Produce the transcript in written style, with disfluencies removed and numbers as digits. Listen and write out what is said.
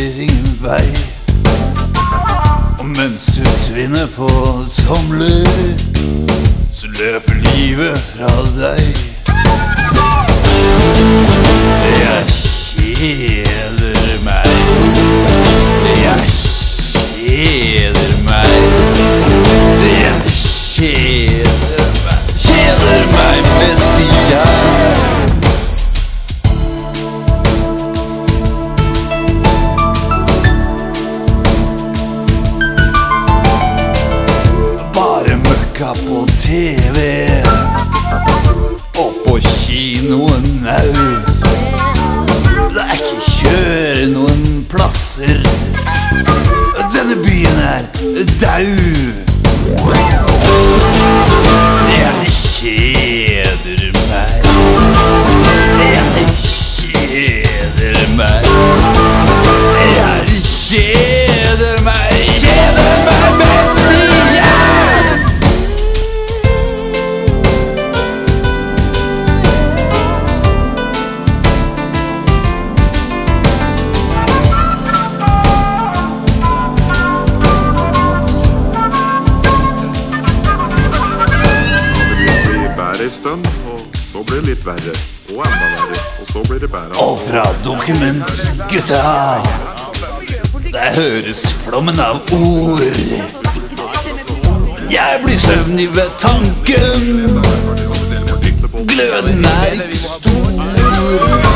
ingen vei. Og mens du tvinner på tomler, så løper livet fra deg. Jeg kjeder meg. Jeg kjeder meg. Jeg kjeder meg best i jeg. Bare møkka på TV og på kinoen au. Det er ikke kjøre noen plasser. Denne byen er dau. Jeg kjeder meg. Jeg kjeder meg. Jeg kjeder meg. Kjeder meg best igjen. En stund, og så blir det litt verre, og enda verre, og så blir det bære. Og fra dokument, gutta, det høres flommen av ord. Jeg blir søvnig ved tanken. Gløden er ikke stor.